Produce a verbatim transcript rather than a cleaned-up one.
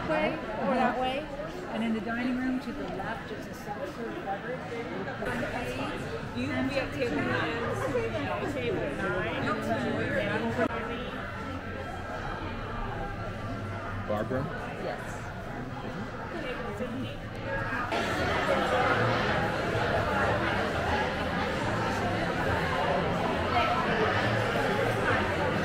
way or that way. And in the dining room to the left is a self-serve beverage. You can be at table nine. Table nine. Barbara? Yes. Table fifteen.